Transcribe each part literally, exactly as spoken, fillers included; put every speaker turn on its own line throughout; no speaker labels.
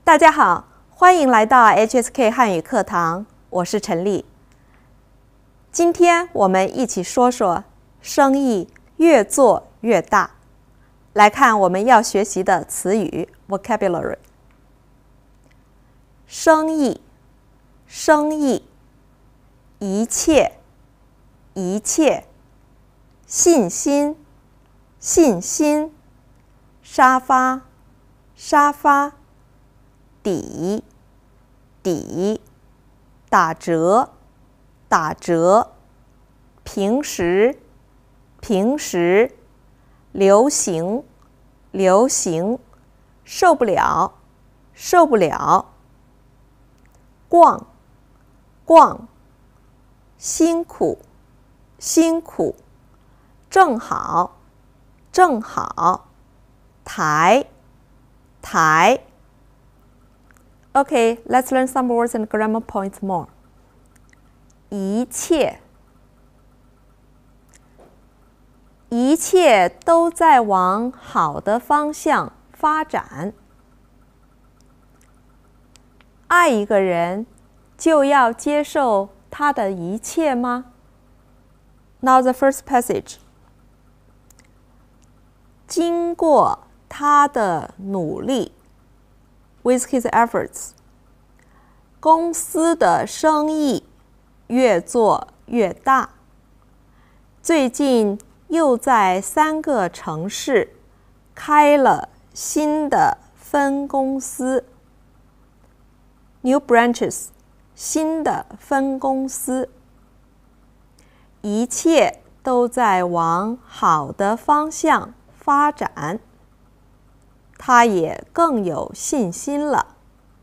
大家好，欢迎来到 H S K 汉语课堂，我是陈丽。今天我们一起说说生意越做越大。来看我们要学习的词语 vocabulary。生意，生意，一切，一切，信心，信心，沙发，沙发，底，底，打折，打折，平时，平时，流行，流行，受不了，受不了，逛，逛，辛苦，辛苦，正好，正好，台，台。Okay, let's learn some words and grammar points more. 一切，一切都在往好的方向发展。爱一个人，就要接受他的一切吗？ Now the first passage. 经过他的努力 with his efforts, 公司的生意越做越大。最近又在三个城市开了新的分公司 new branches, 新的分公司。一切都在往好的方向发展，他也更有信心了。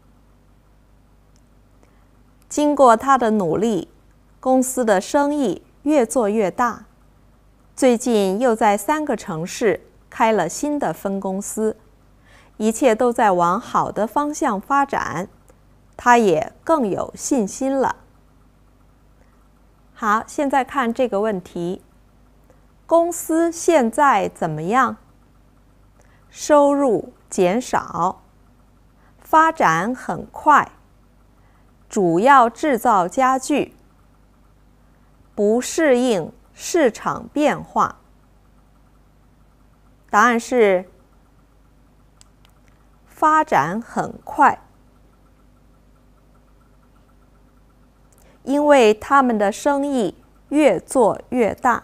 经过他的努力，公司的生意越做越大。最近又在三个城市开了新的分公司，一切都在往好的方向发展，他也更有信心了。好，现在看这个问题，公司现在怎么样？收入减少，发展很快，主要制造家具，不适应市场变化。答案是发展很快，因为他们的生意越做越大。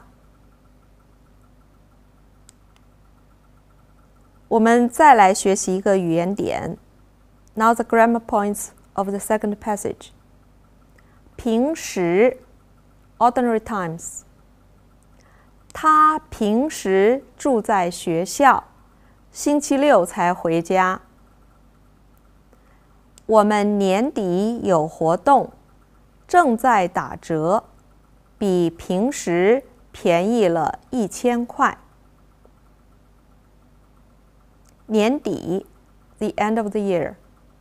我们再来学习一个语言点。Now the grammar points of the second passage. 平时 ordinary times. 他平时住在学校，星期六才回家。我们年底有活动，正在打折，比平时便宜了一千块。年底 the end of the year.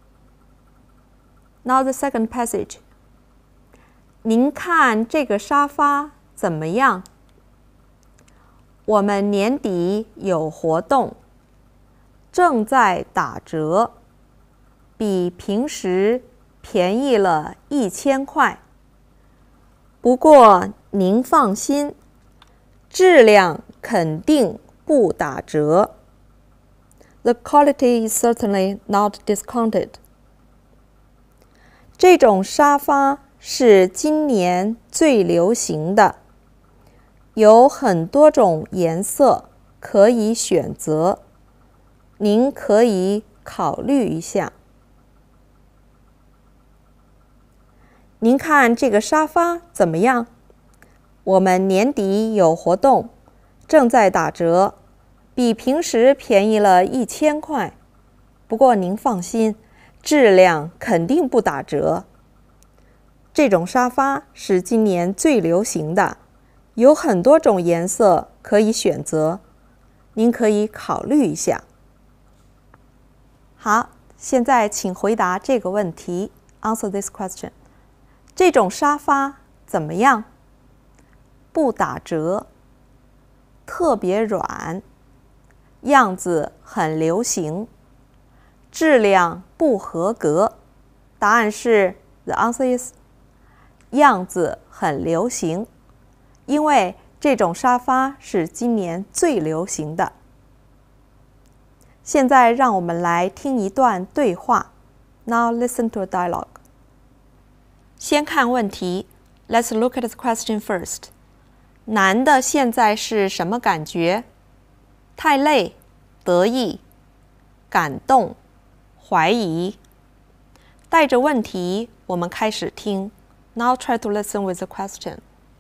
Now the second passage. 您看这个沙发怎么样？我们年底有活动，正在打折，比平时便宜了一千块。不过您放心，质量肯定不打折。The quality is certainly not discounted. 这种沙发是今年最流行的，有很多种颜色可以选择，您可以考虑一下。您看这个沙发怎么样？我们年底有活动，正在打折，比平时便宜了一千块。不过您放心，质量肯定不打折。这种沙发是今年最流行的，有很多种颜色可以选择，您可以考虑一下。好，现在请回答这个问题 ，Answer this question。这种沙发怎么样？不打折，特别软，样子很流行， 质量不合格。答案是 The answer is 样子很流行，因为这种沙发是今年最流行的。现在让我们来听一段对话。Now listen to a dialogue. 先看问题。Let's look at the question first. 男的现在是什么感觉？太累、得意、感动、怀疑。带着问题，我们开始听。Now try to listen with the question.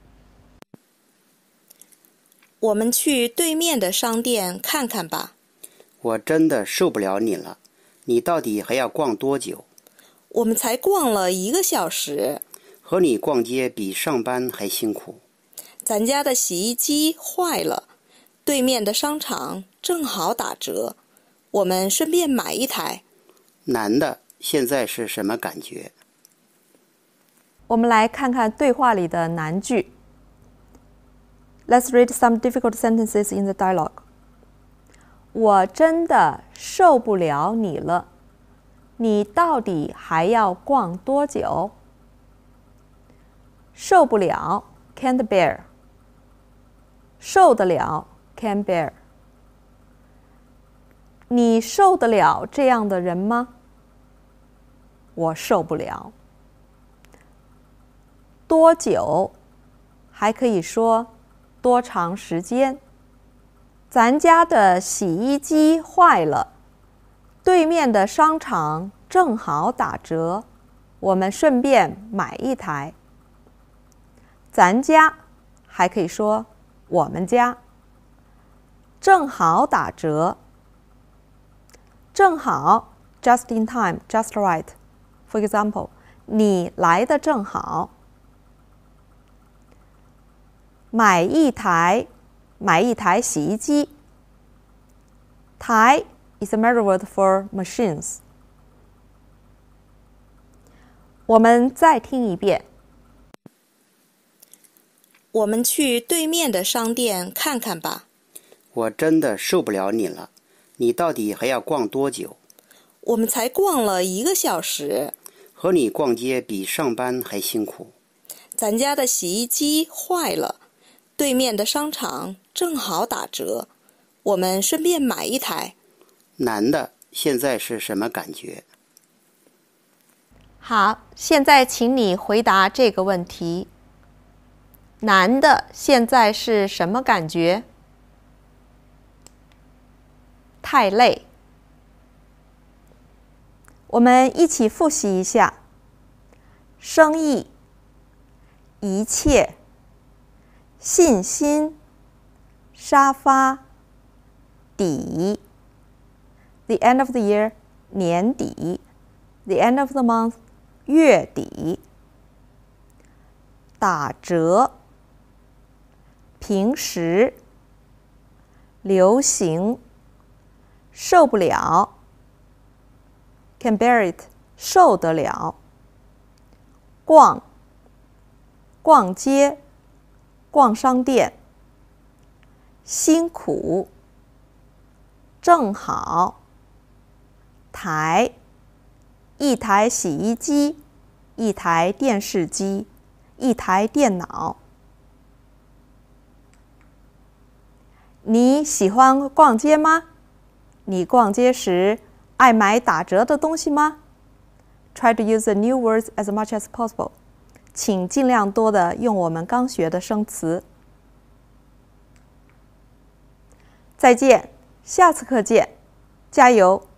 我们去对面的商店看看吧。
我真的受不了你了，你到底还要逛多久？
我们才逛了一个小时。
和你逛街比上班还辛苦。
咱家的洗衣机坏了，对面的商场正好打折，我们顺便买一台。
男的现在是什么感觉？
我们来看看对话里的难句。Let's read some difficult sentences in the dialogue. 我真的受不了你了，你到底还要逛多久？受不了 can't bear， 受得了 can bear。 你受得了这样的人吗？我受不了。多久还可以说多长时间。咱家的洗衣机坏了，对面的商场正好打折，我们顺便买一台。咱家还可以说我们家。正好打折，正好 just in time, just right. For example, 你来的正好。买一台，买一台洗衣机。台 is a measure word for machines. 我们再听一遍。
我们去对面的商店看看吧。
我真的受不了你了，你到底还要逛多久？
我们才逛了一个小时。
和你逛街比上班还辛苦。
咱家的洗衣机坏了，对面的商场正好打折，我们顺便买一台。
男的现在是什么感觉？
好，现在请你回答这个问题。男的现在是什么感觉？太累。我们一起复习一下。生意、一切、信心、沙发、底。The end of the year 年底。The end of the month 月底。打折。平时。流行。受不了 can bear it 受得了。逛。逛街。逛商店。辛苦。正好。台。一台洗衣机，一台电视机，一台电脑。你喜欢逛街吗？你逛街时爱买打折的东西吗？ Try to use the new words as much as possible. 请尽量多的用我们刚学的生词。再见，下次课见，加油！